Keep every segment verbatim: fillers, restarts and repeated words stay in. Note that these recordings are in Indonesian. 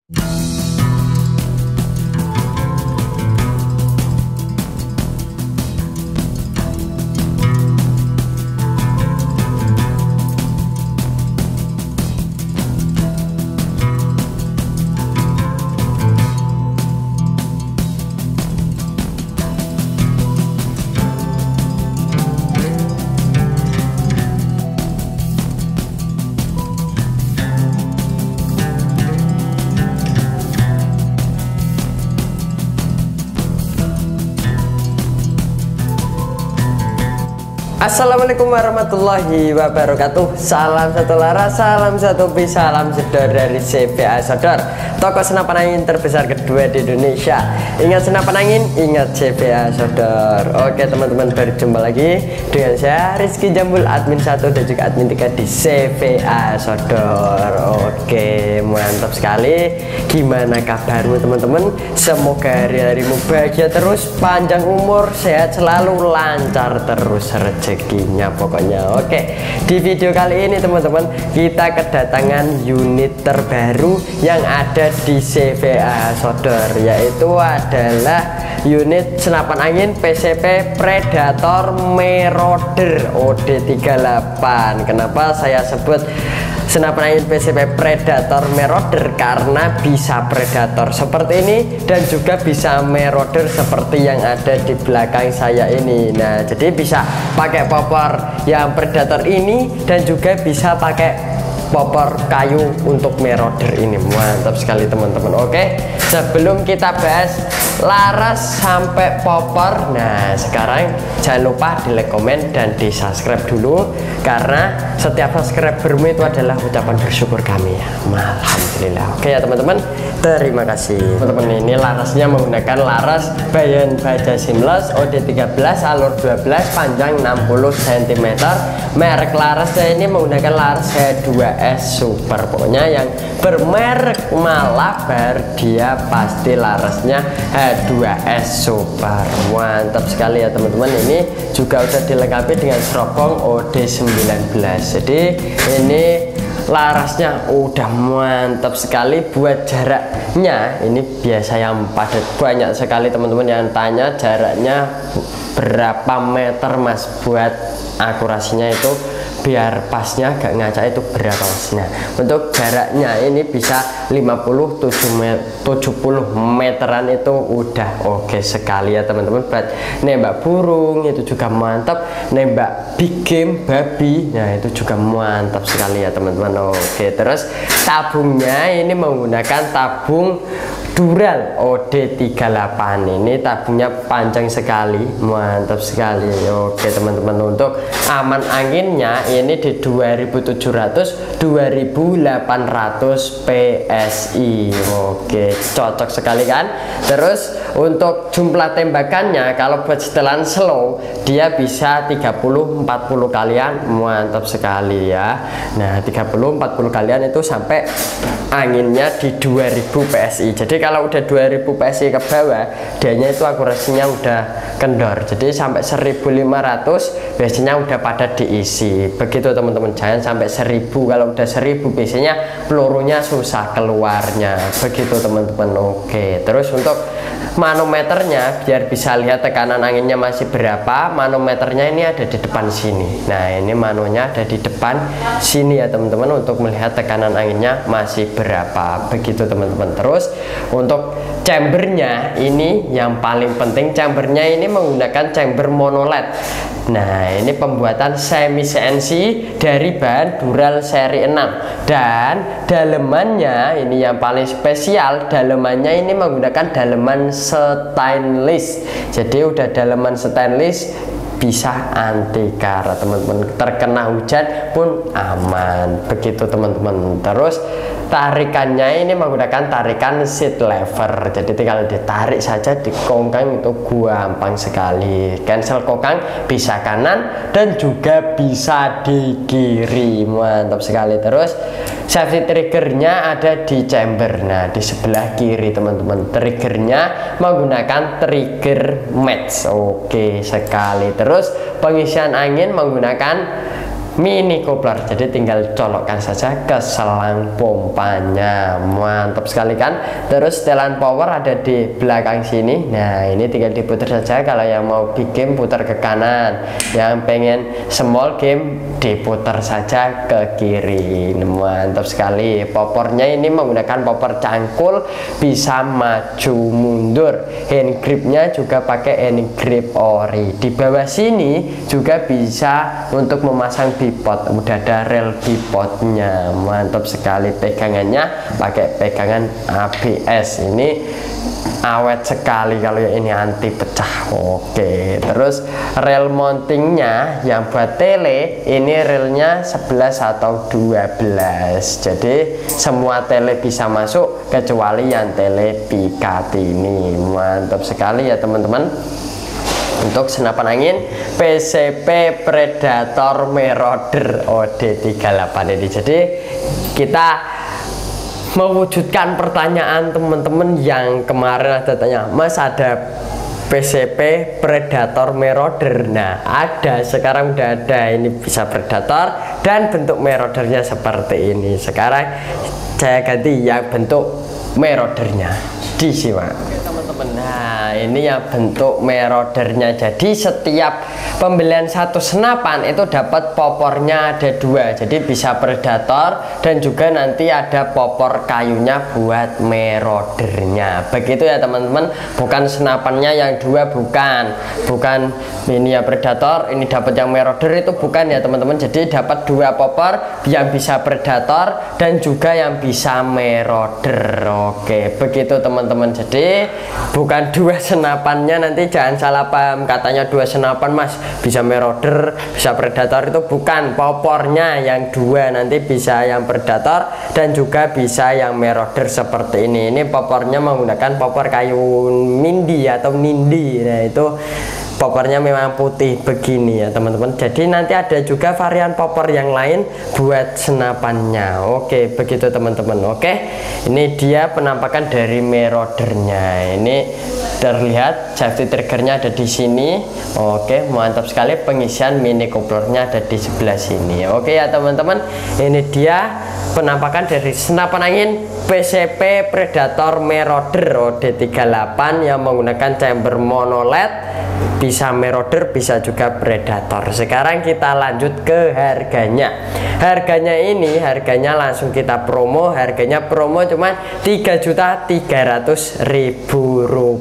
Assalamualaikum warahmatullahi wabarakatuh. Salam satu laras, salam satu bis, salam jedor dari C B A Sodor, toko senapan angin terbesar kedua di Indonesia. Ingat senapan angin, ingat C B A Sodor. Oke teman-teman, berjumpa lagi dengan saya Rizky Jambul, admin satu dan juga admin tiga di C B A Sodor. Oke, mantap sekali. Gimana kabarmu teman-teman? Semoga hari-harimu bahagia terus, panjang umur, sehat selalu, lancar terus rezekinya pokoknya. Oke, di video kali ini teman-teman kita kedatangan unit terbaru yang ada di C B A Sodor, yaitu adalah unit senapan angin P C P Predator Marauder O D tiga puluh delapan. Kenapa saya sebut senapan angin P C P Predator Marauder? Karena bisa Predator seperti ini dan juga bisa Marauder seperti yang ada di belakang saya ini. Nah, jadi bisa pakai popor yang Predator ini dan juga bisa pakai popor kayu untuk Marauder ini. Mantap sekali teman-teman. Oke, sebelum kita bahas laras sampai popor, nah sekarang jangan lupa di like, komen, dan di subscribe dulu, karena setiap subscribermu itu adalah ucapan bersyukur kami. Alhamdulillah. Oke ya teman-teman, terima kasih teman-teman. Ini larasnya menggunakan laras Bayan Baja Seamless O D tiga belas, alur dua belas, panjang enam puluh sentimeter. Merek larasnya ini menggunakan laras H dua S Super. Pokoknya yang bermerek Malabar dia pasti larasnya H dua S Super. Mantap sekali ya teman-teman. Ini juga udah dilengkapi dengan serobong O D sembilan belas. Jadi ini larasnya udah mantap sekali. Buat jaraknya, ini biasa yang padat banyak sekali teman-teman yang tanya jaraknya berapa meter mas, buat akurasinya itu biar pasnya gak ngaca itu berapa mas. Nah, untuk jaraknya ini bisa lima puluh, tujuh puluh meteran, itu udah oke sekali ya teman-teman. Buat nembak burung itu juga mantap, nembak big game babi, nah itu juga mantap sekali ya teman-teman. Oke, terus tabungnya ini menggunakan tabung Dural O D tiga puluh delapan. Ini tabungnya panjang sekali, mantap sekali. Oke teman-teman, untuk aman anginnya ini di dua ribu tujuh ratus, dua ribu delapan ratus P S I. Oke, cocok sekali kan. Terus untuk jumlah tembakannya, kalau buat setelan slow dia bisa tiga puluh empat puluh kalian, mantap sekali ya. Nah, tiga puluh empat puluh kalian itu sampai anginnya di dua ribu P S I. Jadi kalau udah dua ribu P S I ke bawah, dianya itu akurasinya udah kendor. Jadi sampai seribu lima ratus biasanya udah pada diisi. Begitu teman-teman, jangan sampai seribu. Kalau udah seribu biasanya pelurunya susah keluarnya. Begitu teman-teman. Oke, terus untuk manometernya, biar bisa lihat tekanan anginnya masih berapa, manometernya ini ada di depan sini. Nah, ini manonya ada di depan sini ya teman-teman, untuk melihat tekanan anginnya masih berapa. Begitu teman-teman. Terus untuk chambernya ini yang paling penting, chambernya ini menggunakan chamber monoled. Nah, ini pembuatan semi C N C dari bahan Dural seri enam, dan dalemannya ini yang paling spesial, dalemannya ini menggunakan daleman stainless. Jadi udah daleman stainless, bisa anti karat teman-teman, terkena hujan pun aman. Begitu teman-teman. Terus tarikannya ini menggunakan tarikan seat lever, jadi tinggal ditarik saja di kongkang, itu gampang sekali. Cancel kongkang bisa kanan dan juga bisa di kiri, mantap sekali. Terus safety triggernya ada di chamber, nah di sebelah kiri teman-teman. Triggernya menggunakan trigger match, oke sekali. Terus pengisian angin menggunakan mini coupler, jadi tinggal colokkan saja ke selang pompanya. Mantap sekali kan. Terus setelan power ada di belakang sini. Nah ini tinggal diputar saja. Kalau yang mau big game putar ke kanan, yang pengen small game diputar saja ke kiri. Mantap sekali. Popornya ini menggunakan popor cangkul, bisa maju mundur. Hand gripnya juga pakai hand grip ori. Di bawah sini juga bisa untuk memasang bipod, udah ada rel bipodnya. Mantap sekali. Pegangannya pakai pegangan A B S, ini awet sekali kalau ya, ini anti pecah. Oke, terus rel mountingnya yang buat tele ini relnya sebelas atau dua belas, jadi semua tele bisa masuk kecuali yang tele pikat ini. Mantap sekali ya teman-teman. Untuk senapan angin P C P Predator Marauder O D tiga puluh delapan ini. Jadi kita mewujudkan pertanyaan teman-teman yang kemarin ada tanya, Mas ada P C P Predator Marauder. Nah ada, sekarang udah ada. Ini bisa Predator dan bentuk Maraudernya seperti ini. Sekarang saya ganti yang bentuk Maraudernya, disimak teman-teman. Nah ini yang bentuk Maraudernya. Jadi setiap pembelian satu senapan itu dapat popornya ada dua, jadi bisa Predator dan juga nanti ada popor kayunya buat Maraudernya. Begitu ya teman-teman, bukan senapannya yang dua, bukan bukan ini ya Predator, ini dapat yang Marauder, itu bukan ya teman-teman. Jadi dapat dua popor yang bisa Predator dan juga yang bisa Marauder. Oke begitu teman-teman. Jadi bukan dua senapannya, nanti jangan salah paham katanya dua senapan Mas bisa Marauder bisa Predator, itu bukan. Popornya yang dua, nanti bisa yang Predator dan juga bisa yang Marauder seperti ini. Ini popornya menggunakan popor kayu Mindi atau Nindi. Nah itu popornya memang putih begini ya teman-teman. Jadi nanti ada juga varian popor yang lain buat senapannya. Oke begitu teman-teman. Oke, ini dia penampakan dari Maraudernya. Ini terlihat safety triggernya ada di sini. Oke mantap sekali. Pengisian mini couplernya ada di sebelah sini. Oke ya teman-teman, ini dia penampakan dari senapan angin P C P Predator Marauder O D tiga puluh delapan yang menggunakan chamber mono L E D. Bisa Marauder bisa juga Predator. Sekarang kita lanjut ke harganya. Harganya ini harganya langsung kita promo. Harganya promo cuma tiga juta tiga ratus ribu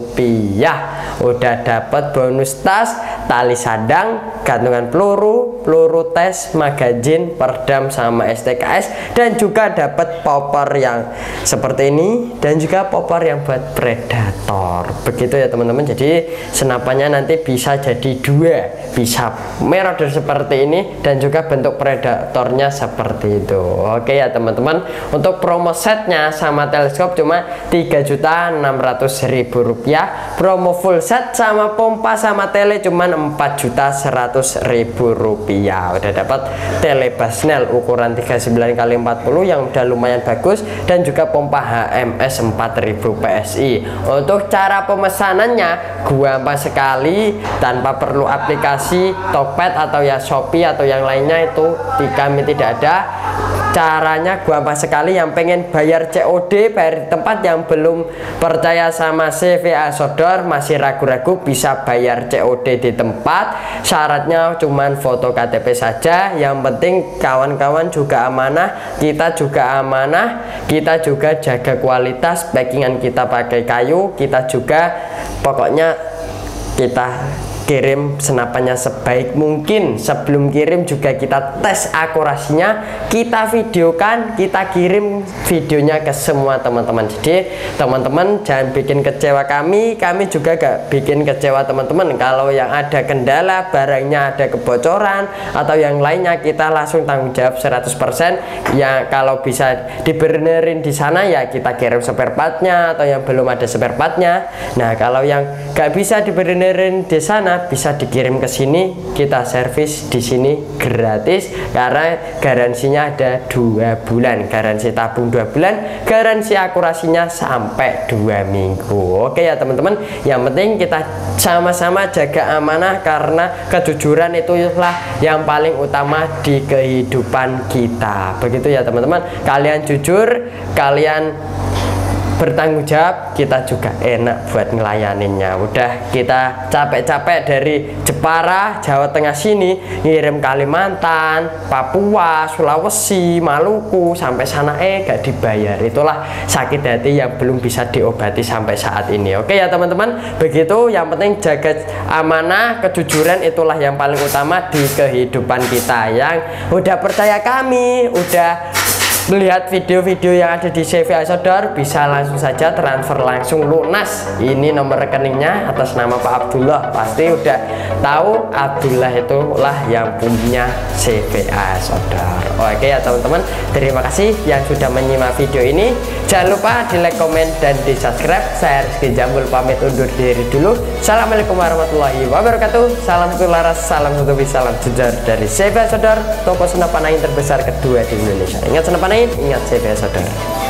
rupiah. Udah dapat bonus tas, tali sadang, gantungan peluru, peluru tes, magazin, perdam sama S T K S, dan juga dapat popor yang seperti ini dan juga popor yang buat Predator. Begitu ya teman-teman. Jadi senapannya nanti bisa jadi dua, bisa Marauder seperti ini dan juga bentuk Predatornya seperti itu. Oke ya teman-teman, untuk promo setnya sama teleskop cuma tiga juta enam ratus ribu rupiah. Promo full set sama pompa sama tele cuma empat juta seratus ribu rupiah. Udah dapat tele Basnel ukuran tiga puluh sembilan kali empat puluh yang udah lumayan bagus dan juga pompa H M S empat ribu P S I. Untuk cara pemesanannya gampang sekali, tanpa perlu aplikasi Tokped atau ya Shopee atau yang lainnya, itu di kami tidak ada. Caranya gampang sekali. Yang pengen bayar C O D, bayar di tempat, yang belum percaya sama C V A Sodor, masih ragu-ragu, bisa bayar C O D di tempat. Syaratnya cuman foto K T P saja. Yang penting kawan-kawan juga amanah, kita juga amanah, kita juga jaga kualitas. Packingan kita pakai kayu, kita juga pokoknya kita kirim senapannya sebaik mungkin. Sebelum kirim juga kita tes akurasinya, kita videokan, kita kirim videonya ke semua teman-teman. Jadi teman-teman jangan bikin kecewa kami, kami juga gak bikin kecewa teman-teman. Kalau yang ada kendala, barangnya ada kebocoran atau yang lainnya, kita langsung tanggung jawab seratus persen. Ya kalau bisa dibenerin di sana ya kita kirim spare partnya, atau yang belum ada spare partnya. Nah kalau yang gak bisa dibenerin di sana, sana bisa dikirim ke sini, kita servis di sini gratis karena garansinya ada dua bulan, garansi tabung dua bulan, garansi akurasinya sampai dua minggu. Oke ya teman-teman, yang penting kita sama-sama jaga amanah karena kejujuran itulah yang paling utama di kehidupan kita. Begitu ya teman-teman, kalian jujur, kalian bertanggung jawab, kita juga enak buat ngelayaninnya. Udah kita capek-capek dari Jepara, Jawa Tengah sini ngirim Kalimantan, Papua, Sulawesi, Maluku, sampai sana eh gak dibayar. Itulah sakit hati yang belum bisa diobati sampai saat ini. Oke ya teman-teman, begitu. Yang penting jaga amanah, kejujuran itulah yang paling utama di kehidupan kita. Yang udah percaya kami, udah melihat video-video yang ada di C V A Sodor, bisa langsung saja transfer langsung lunas. Ini nomor rekeningnya atas nama Pak Abdullah. Pasti udah tahu Abdullah itulah yang punya C V A Sodor. Oke ya teman-teman, terima kasih yang sudah menyimak video ini. Jangan lupa di like, komen, dan di subscribe. Saya Rizky Jambul pamit undur diri dulu. Assalamualaikum warahmatullahi wabarakatuh. Salam satu laras, salam satu bis, salam jedor dari C V A Sodor, toko senapan angin terbesar kedua di Indonesia. Ingat senapan angin, ingat C V A Sodor.